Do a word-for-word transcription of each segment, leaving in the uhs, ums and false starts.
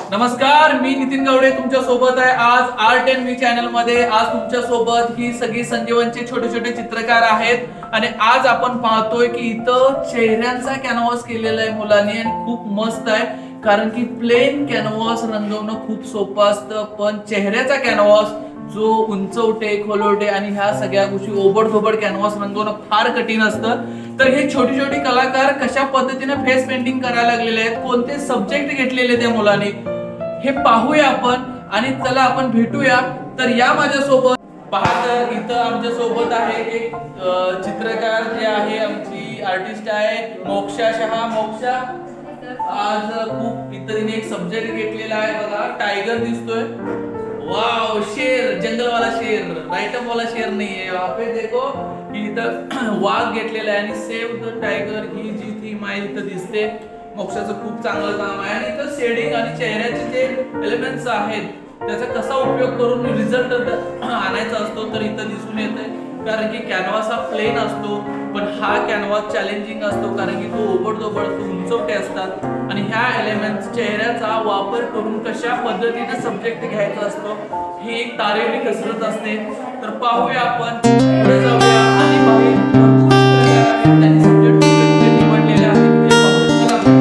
नमस्कार, मी नितीन गवडे तुमच्या सोबत आहे आज आर्ट अँड मी चॅनल मध्ये। आज तुमच्या सोबत ही सगळी संजीवनचे छोटे छोटे चित्रकार आहेत आणि आज आपण पाहतोय की इथं चेहऱ्यांचा कॅनव्हास केलेला आहे मुलांनी आणि खूप मस्त आहे, कारण की प्लेन कॅनव्हास रंगवणं खूप सोपं असतं, पण चेहऱ्याचा कॅनव्हास जो उंचवटे खोलवटे आणि ह्या सगळ्या गोष्टी ओबडधोबड कॅनव्हास रंगवणं फार कठीण असतं। तर हे छोटे छोटे कलाकार कशा पद्धतीने फेस पेंटिंग करायला लागलेले आहेत, कोणते सब्जेक्ट घेतलेले त्या मुलांनी हे पाहूया आपण आणि चला आपण भेटूया। तर या माझ्या सोबत पहा, तर इथं आमच्या सोबत आहे एक चित्रकार जे आहे, आमची आर्टिस्ट आहे मोक्षा शहा। मोक्षा, आज खूप इथं एक सब्जेक्ट घेतलेला आहे बघा, टायगर दिसतोय, वाव, शेर, जंगल वाला शेर, राइटअप वाला शेर नहीं है, यहाँ पे देखो कि इथं वाघ घेतलेला आहे आणि सेव्ह द टायगर ही जी थीम आहे इथं दिसते। मोक्षाचं खूप चांगलं काम आहे आणि इथं शेडिंग आणि चेहऱ्याचे जे एलिमेंट्स आहेत त्याचा कसा उपयोग करून रिझल्ट आणायचा असतो तर इथं दिसून येतंय, कारण की कॅनव्हास हा प्लेन असतो पण हा कॅनव्हास चॅलेंजिंग असतो, कारण की तो ओबडधोबड तो उंचवटे असतात आणि ह्या एलिमेंट्स चेहऱ्याचा वापर करून कशा पद्धतीने सब्जेक्ट घ्यायचा असतो ही एक तारेवरी कसरत असते। तर पाहूया आपण, पुढे जाऊया आणि त्यांनी सब्जेक्ट निवडलेले आहेत ते पाहूया। चला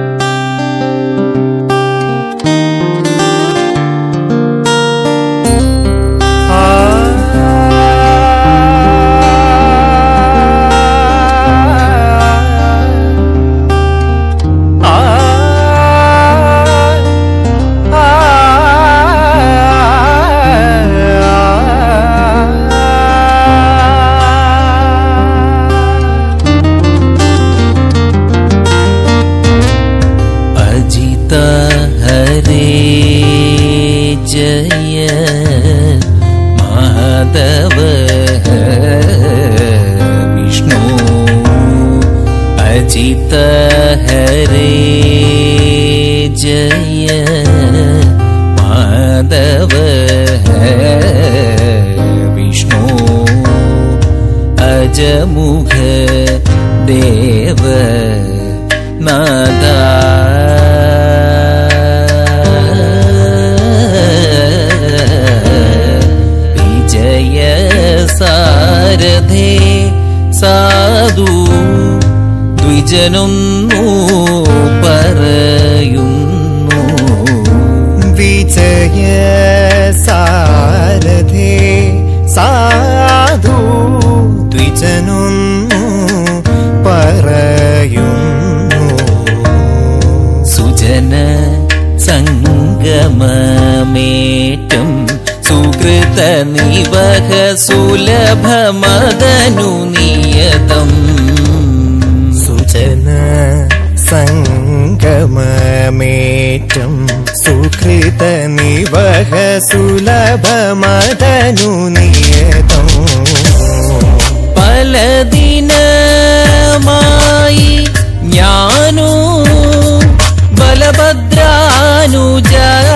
अजित हरे जय माधव विष्णु अजमुख देव नादा विजय सारथे साधु ദ്വിജനൊന്നു പറയുന്നു, വിജയ സാരഥേ സാധു ദ്വിജനൊന്നു പറയുന്നു, സുജന സംഗമമേറ്റം സുകൃത നിവഹ സുലഭമദനു നിയതം, സുജന സംഗമമേറ്റം സുകൃത നിവഹ സുലഭമദനു നിയതം, പലദിനമായി ഞാനു ബലഭദ്രാനുജ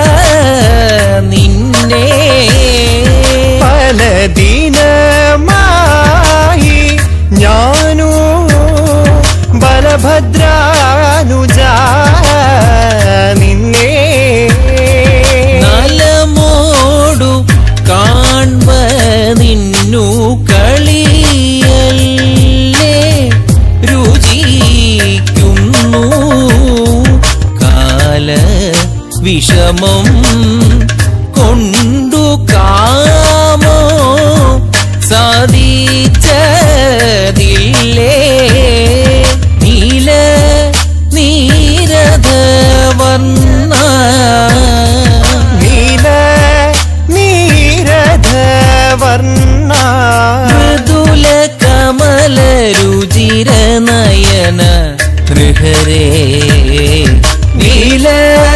നിന്നെ, പലദിനമായി ഞാനു ബലഭദ്രാനുജ നിന്നെ, നലമോടു കാൺവ നിന്നു കളിയല്ലേ രുചിക്കുന്നു, കാല വിഷമം കൊണ്ടു കാമോ സാധിച്ചതില്ലേ, നീല നീരധ വർണ്ണ നീല നീരധ വർണ്ണ മൃദുല കമല രുചിര നയന ഹൃഹരേ, നീല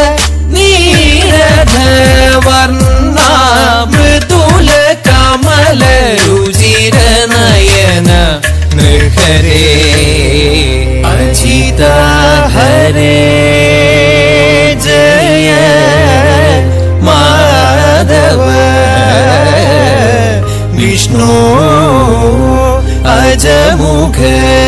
നീരധ വർണ്ണ മൃദുല കമല രുചിര നയന ഹൃഹരേ, अजित हरे जय माधव विष्णु अजमुख